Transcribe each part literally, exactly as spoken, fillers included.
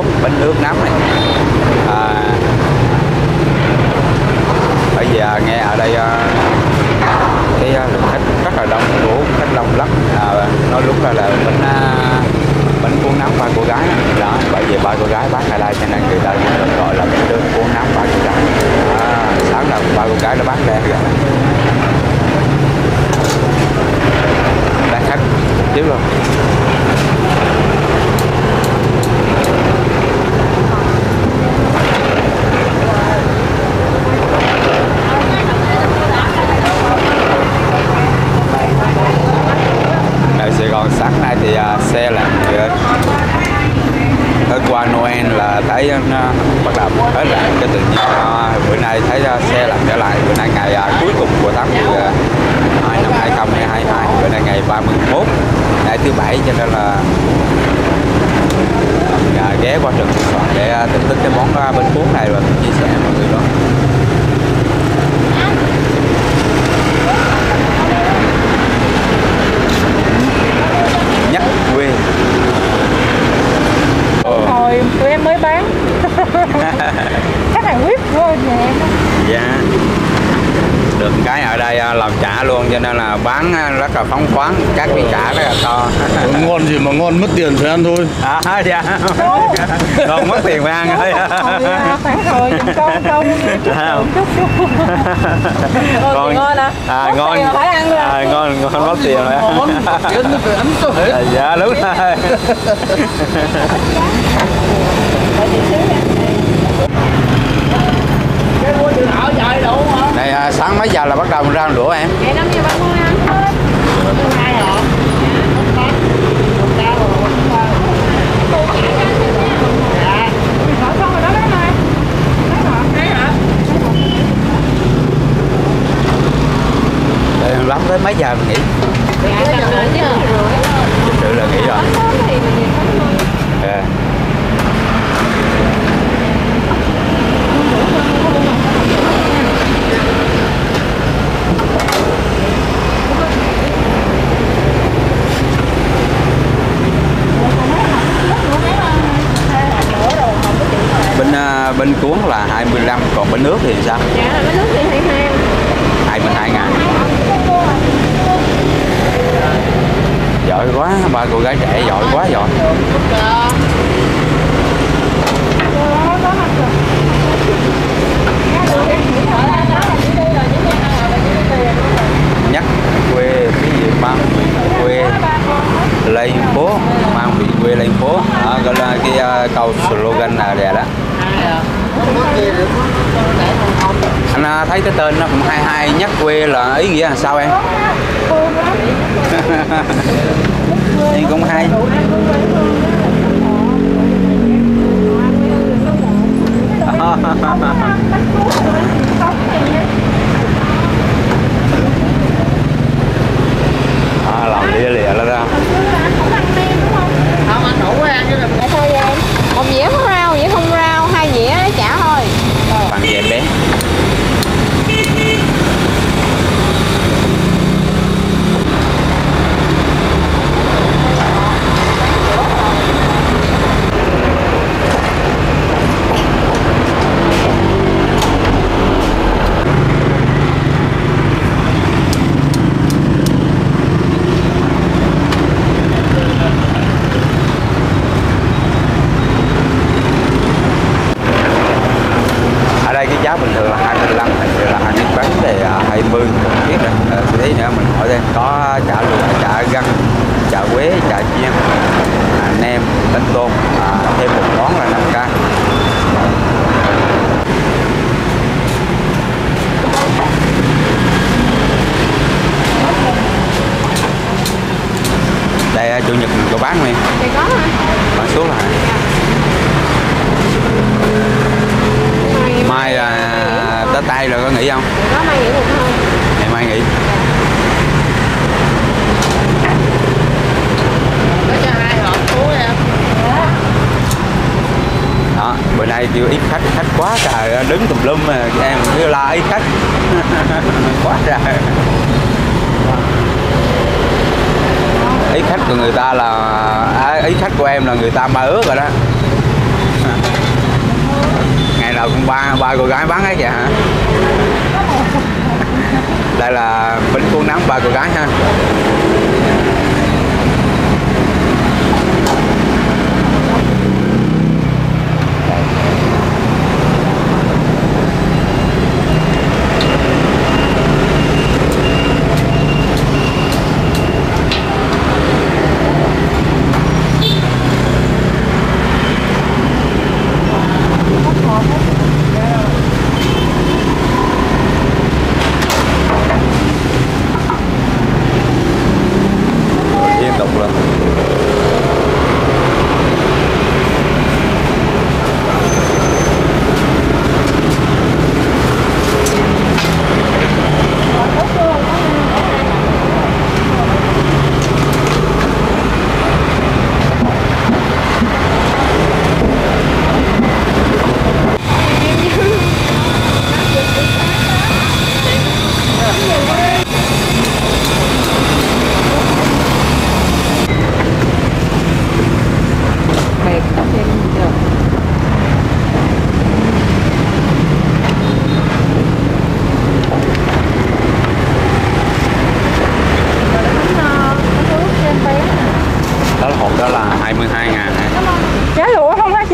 cuốn, bánh nước nắm này. À, bây giờ nghe ở đây cái lượng khách rất là đông, đủ khách đông lắm. À, nói lúc là là bánh bánh cuốn nắm ba cô gái đó, bởi vì ba cô gái bán ở đây cho nên người ta gọi là bánh nước cuốn nắm ba cô gái. À, sáng là ba cô gái nó bán đen rồi, đang khách tiếp luôn. Ở Sài Gòn sáng nay thì uh, xe là hôm qua Noel là thấy uh, bắt đầu hết lại cái tự nhiên uh, bữa nay thấy uh, xe làm trở lại. Bữa nay ngày uh, cuối cùng của tháng mười hai năm hai không hai hai, bữa nay ngày ba mươi mốt, ngày thứ bảy, cho nên là uh, ghé qua Trần để uh, thưởng thức cái món uh, bánh cuốn này và chia sẻ mọi người luôn. Nhất quê. Hồi tụi em mới bán. Khách hàng biết thôi nhà em. Dạ. Được cái ở đây làm chả luôn cho nên là bán rất là phóng khoáng, các cái chả rất là to. Ngon gì mà ngon, mất tiền phải ăn thôi. À dạ. Ngon mất tiền phải ăn thôi. Phản hồi con con chút chút. Ngon ngon à. À ngon. Phải ăn rồi. À, ngon ngon mất tiền phải ăn. Tiền phải ăn cho hết. À, dạ đúng rồi. Này à, sáng mấy giờ là bắt đầu mình ra đũa em? Vậy năm giờ ba mươi ăn thôi. Hai hả? Lắm tới mấy giờ mình nghỉ? Thực sự là nghỉ rồi. Yeah. Bên bên cuốn là hai mươi lăm, còn bên nước thì sao? Dạ, bên nước thì hai mươi hai. hai mươi hai ngàn. Giỏi quá, ba cô gái trẻ giỏi quá giỏi. Nhắc quê cái gì mang vị quê lên phố, mang vị quê lên phố. Đó, gọi là cái uh, câu slogan là đẹp đó. Anh thấy cái tên nó cũng hai hai, nhắc quê là ý nghĩa là sao em? Thì cũng hay. À, làm lìa lìa ra ra. Không ăn đủ ăn chứ đừng. Vậy thôi em. Một dĩa có rau, dĩa không rau, hai dĩa chả thôi. Bằng dẹp bé. Giá bình thường là hai mươi lăm, thành ra là ăn ít bánh thì hai mươi, không biết nữa. Tí nữa mình hỏi thêm có chả lụa, chả găng, chả quế, chả chiên, à, nem, bánh tôm, à, thêm một món là năm k. Đây chủ nhật mình có bán không em? Thì có hả? Bán số là mai à, tới tay rồi có nghỉ không? Có mai nghỉ được không? Ngày mai nghỉ. Có cho hai hộp cuốn em. Đó, bữa nay kêu ít khách, khách quá trời, đứng tùm lum mà em kêu la ít khách. Quá trời. Ý khách của người ta là à, ý khách của em là người ta mơ ước rồi đó. nào cũng ba ba cô gái bán hết vậy hả? Đây là bánh cuốn nắng ba cô gái ha. Liên tục luôn. Đó là hộp đó là hai mươi hai ngàn hả? Giá lụa không hả chị?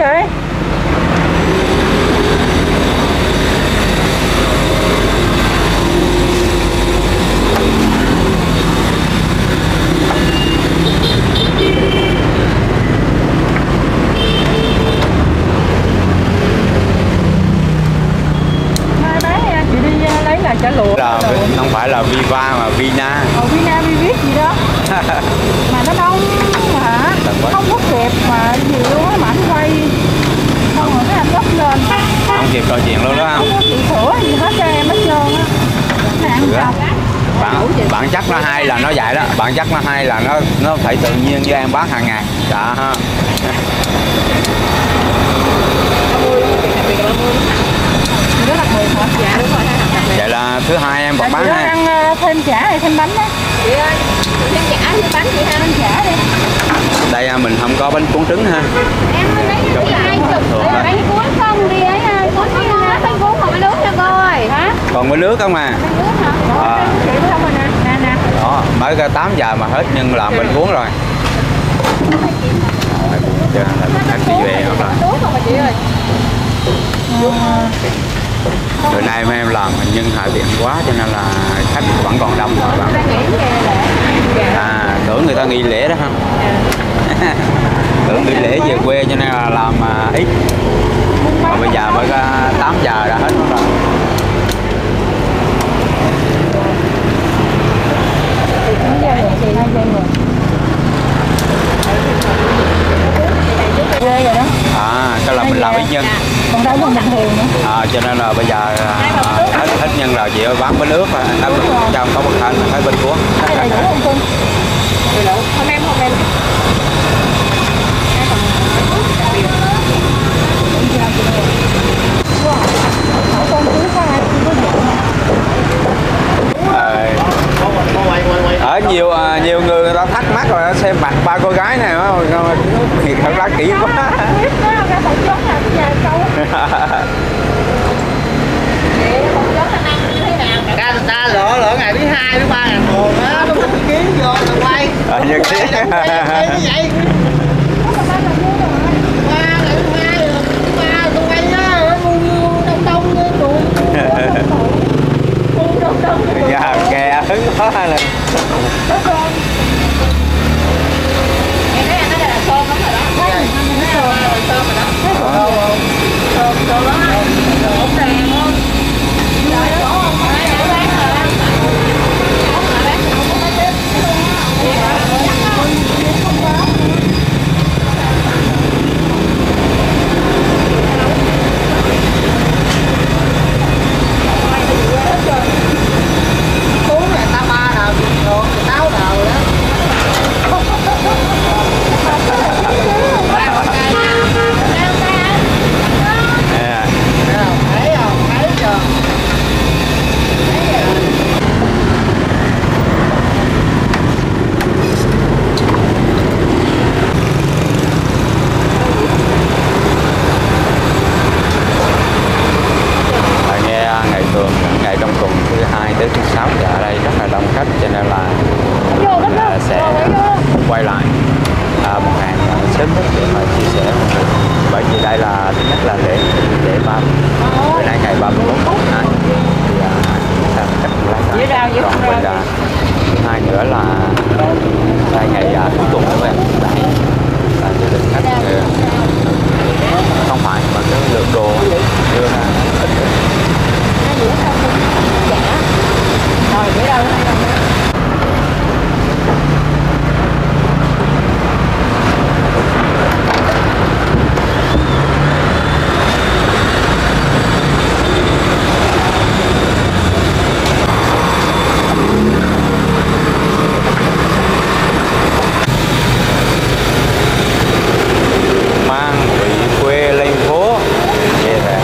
Mai bán nha, chị đi lấy là chả lụa. Là không phải là Viva mà Vina. Ờ, Vina Vivic gì đó. Mà nó đông mà không có kịp mà gì luôn á, mà anh quay không rồi cái anh gấp lên Không kịp trò chuyện luôn đó không không? có chị sửa gì hết cho em hết trơn á. Nè ăn Sửa. sao? Bản, bản chất nó hay là nó vậy đó, bản chất nó hay là nó nó phải tự nhiên với em bán hàng ngày. Dạ ha. Chị đó đặc biệt hả? Dạ đúng rồi. Vậy là thứ hai em vẫn Dạ, bán chị đó ha. ăn uh, thêm chả hay thêm bánh á. Chị ơi, thêm chả thêm bánh chị ha. Thêm chả đi. Đây à, mình không có bánh cuốn trứng ha. Em lấy cái hai chục bánh cuốn không đi ấy, cuốn đi á, bánh cuốn không có nước cho coi. Hả? Còn với nước không à? Bánh nước hả? À. Chị đó không rồi nè, nè nè. Đó, mới ra tám giờ mà hết nhưng làm bánh cuốn rồi. Chờ là khách đi về hoặc là Nước không mà chị ơi. bữa nay mấy em làm nhưng hạ tiện quá cho nên là khách vẫn còn đông mà bạn. À, tưởng người ta nghỉ lễ đó ha. Tưởng nghỉ lễ về quê cho nên là làm à, ít. Mà bây giờ mới ra tám giờ đã hết rồi. Ghê rồi đó. À, cái là mình làm ít nhân. Còn đâu còn bình thường nữa. À, cho nên là bây giờ à, hết hết nhân là chị ơi bán với nước mà em trong có một thanh thấy bên cuốn. Cái này đủ không cưng? Đầy đủ. Hôm em hôm em. Con cứ có ai cũng có nhận. Ở nhiều à, nhiều người người ta thắc mắc rồi xem mặt ba cô gái này thì thật là kỹ quá. Biết nó ra phòng chốt nào bây giờ câu. Cái người ta lựa lựa ngày thứ hai thứ ba ngày một á, nó một ký vô rồi quay. Ờ, như thế. là thứ nhất là lễ lễ ba bữa nay ngày ba mươi mốt tháng hai thì à, là cách lấy ra còn mình là thứ hai nữa là hai ngày à, cuối tuần các bạn bảy là gia đình khách uh, không phải mà cái lượng đồ đưa ra ít rồi để đâu mang vị quê lên phố về về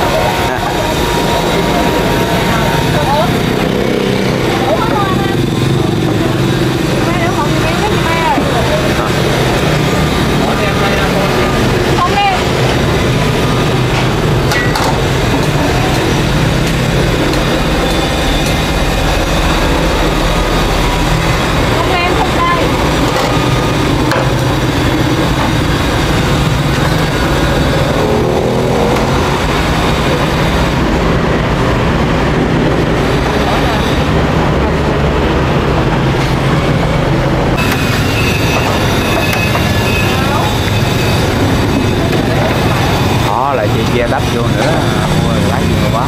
lại chị che đắp vô nữa mua lấy nhiều quá.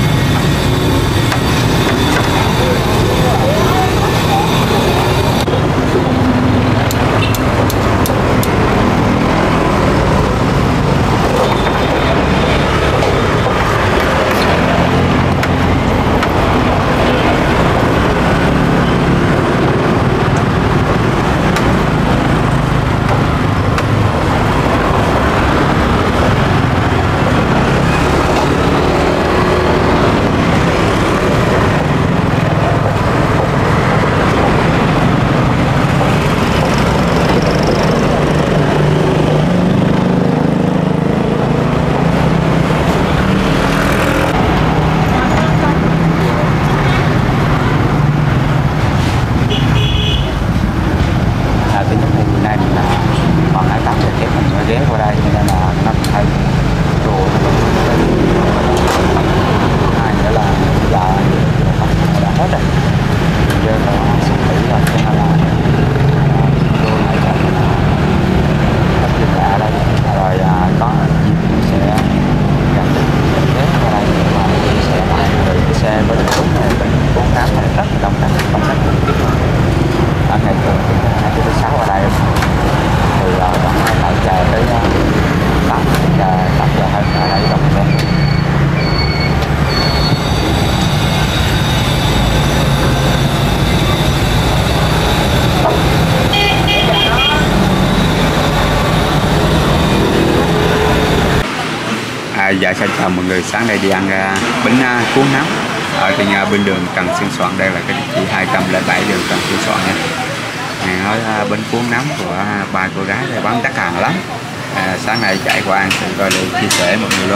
Dạ xin chào mọi người, sáng nay đi ăn uh, bánh uh, cuốn nóng ở thì uh, bên đường Trần Xuân Soạn. Đây là cái địa chỉ hai trăm lẻ bảy đường Trần Xuân Soạn nha. Nghe nói uh, bánh cuốn nóng của uh, ba cô gái đây bán đắt hàng lắm. Uh, sáng nay chạy qua ăn thì coi để chia sẻ mọi người luôn.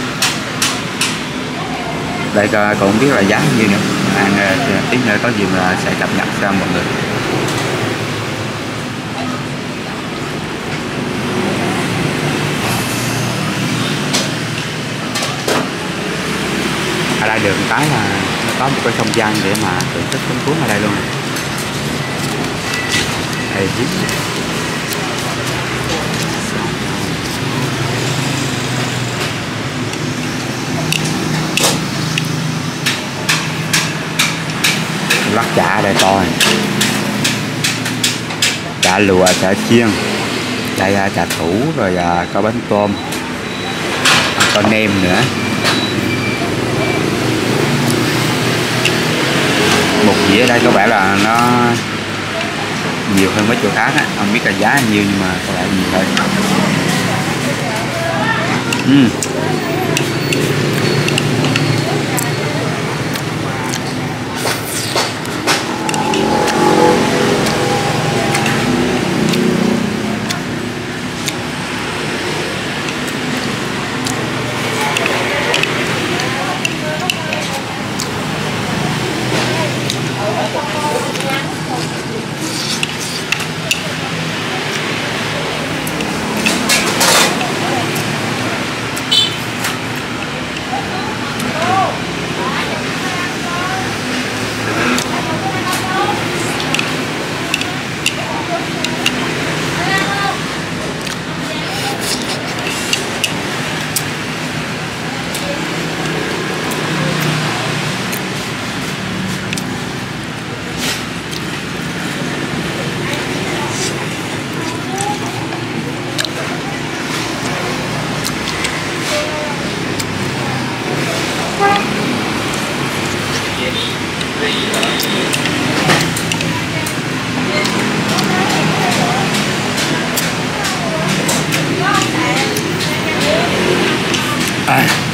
Đây uh, cũng biết là giá nhiêu nữa. Ăn uh, tí nữa có gì mà sẽ cập nhật cho mọi người. Ở đây được cái là nó có một cái không gian để mà thưởng thức bánh cuốn ở đây luôn. Đây chiếc lát chả đây coi, chả lùa, chả chiên, đây chả thủ, rồi có bánh tôm, có nem nữa. Một dĩa ở đây có vẻ là nó nhiều hơn mấy chỗ khác á, không biết là giá nhiêu nhưng mà có vẻ nhiều hơn. uhm. Ai.